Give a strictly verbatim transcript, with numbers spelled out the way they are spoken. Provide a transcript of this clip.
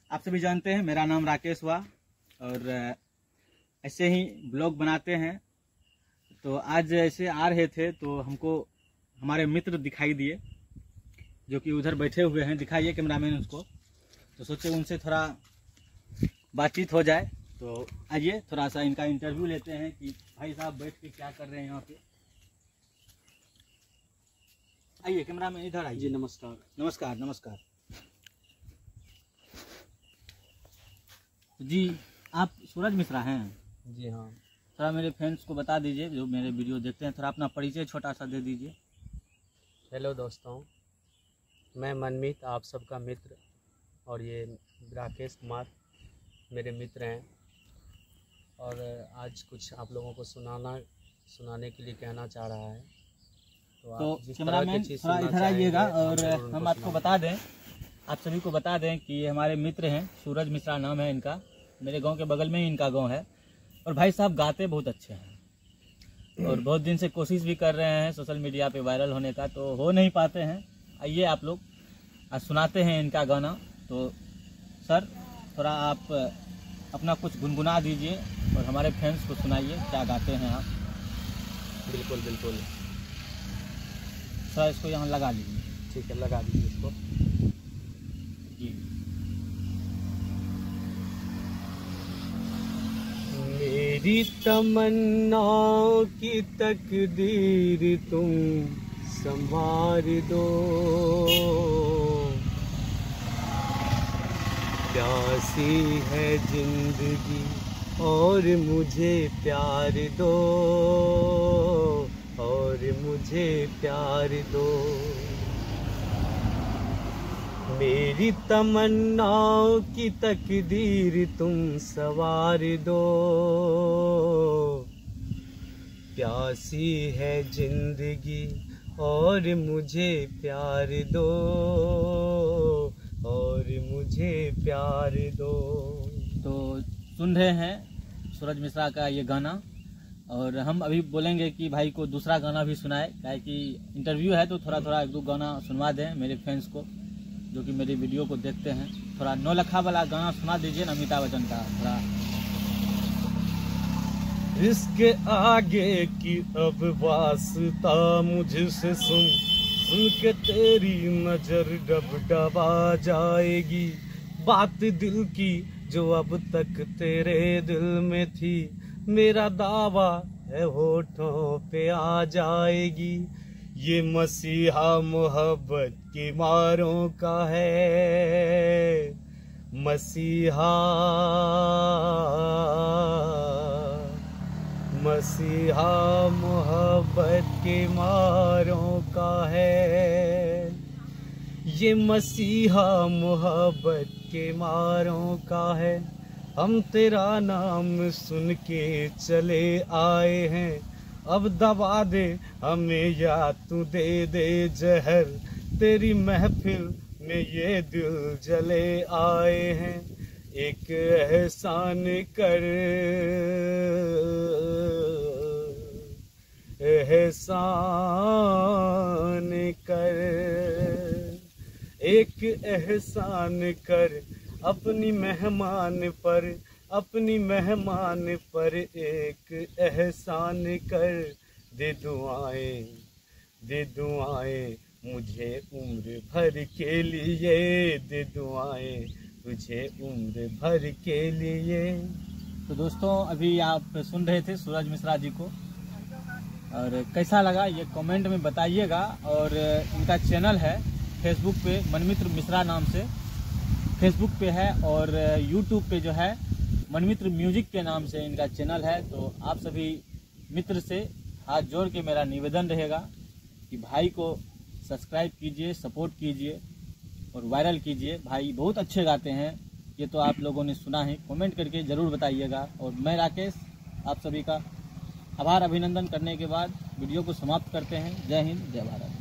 आप सभी जानते हैं मेरा नाम राकेश हुआ और ऐसे ही ब्लॉग बनाते हैं। तो आज ऐसे आ रहे थे तो हमको हमारे मित्र दिखाई दिए जो कि उधर बैठे हुए हैं। दिखाइए कैमरामैन उसको। तो सोचे उनसे थोड़ा बातचीत हो जाए। तो आइए थोड़ा सा इनका इंटरव्यू लेते हैं कि भाई साहब बैठ के क्या कर रहे हैं यहाँ पे। आइए कैमरामैन इधर आइए। जी नमस्कार। नमस्कार नमस्कार जी। आप सूरज मिश्रा हैं? जी हाँ। थोड़ा मेरे फ्रेंड्स को बता दीजिए जो मेरे वीडियो देखते हैं, थोड़ा अपना परिचय छोटा सा दे दीजिए। हेलो दोस्तों, मैं मनमीत आप सबका मित्र और ये राकेश कुमार मेरे मित्र हैं और आज कुछ आप लोगों को सुनाना सुनाने के लिए कहना चाह रहा है। तो कैमरामैन थोड़ा इधर आइएगा और हम आपको बता दें, आप सभी को बता दें कि ये हमारे मित्र हैं, सूरज मिश्रा नाम है इनका। मेरे गांव के बगल में ही इनका गांव है और भाई साहब गाते बहुत अच्छे हैं और बहुत दिन से कोशिश भी कर रहे हैं सोशल मीडिया पे वायरल होने का, तो हो नहीं पाते हैं। आइए आप लोग आज सुनाते हैं इनका गाना। तो सर थोड़ा आप अपना कुछ गुनगुना दीजिए और हमारे फ्रेंड्स को सुनाइए क्या गाते हैं आप। बिल्कुल बिल्कुल। सर इसको यहाँ लगा लीजिए। ठीक है, लगा दीजिए इसको जी। मेरी तमन्नाओं की तकदीर तुम संवार दो, प्यासी है जिंदगी और मुझे प्यार दो, और मुझे प्यार दो। मेरी तमन्नाओं की तकदीर तुम सवार दो, प्यासी है जिंदगी और मुझे प्यार दो, और मुझे प्यार दो। तो सुन रहे हैं सूरज मिश्रा का ये गाना और हम अभी बोलेंगे कि भाई को दूसरा गाना भी सुनाए, क्या कि इंटरव्यू है तो थोड़ा थोड़ा एक दो गाना सुनवा दें मेरे फैंस को जो कि मेरी वीडियो को देखते हैं। थोड़ा नौलखा वाला गाना सुना दीजिए ना, अमिताभ बच्चन का थोड़ा। इसके आगे की अब वास्ता मुझसे सुन, सुन के तेरी नजर डब डबा जाएगी। बात दिल की जो अब तक तेरे दिल में थी, मेरा दावा है होठों पे आ जाएगी। ये मसीहा मोहब्बत की मारों का है, मसीहा मसीहा मोहब्बत के मारों का है। ये मसीहा मोहब्बत के मारों का है। हम तेरा नाम सुन के चले आए हैं, अब दबा दे हमें या तू दे दे जहर। तेरी महफिल में ये दिल जले आए हैं, एक एहसान कर, एहसान कर, एक एहसान कर अपनी मेहमान पर, अपनी मेहमान पर एक एहसान कर। दे दुआएं, दे दुआएं मुझे उम्र भर के लिए, दे दुआएं तुझे उम्र भर के लिए। तो दोस्तों अभी आप सुन रहे थे सूरज मिश्रा जी को और कैसा लगा ये कमेंट में बताइएगा। और इनका चैनल है फेसबुक पे मनमित्र मिश्रा नाम से फेसबुक पे है और यूट्यूब पे जो है मनमित्र म्यूजिक के नाम से इनका चैनल है। तो आप सभी मित्र से हाथ जोड़ के मेरा निवेदन रहेगा कि भाई को सब्सक्राइब कीजिए, सपोर्ट कीजिए और वायरल कीजिए। भाई बहुत अच्छे गाते हैं, ये तो आप लोगों ने सुना है। कमेंट करके ज़रूर बताइएगा। और मैं राकेश आप सभी का आभार अभिनंदन करने के बाद वीडियो को समाप्त करते हैं। जय हिंद, जय भारत।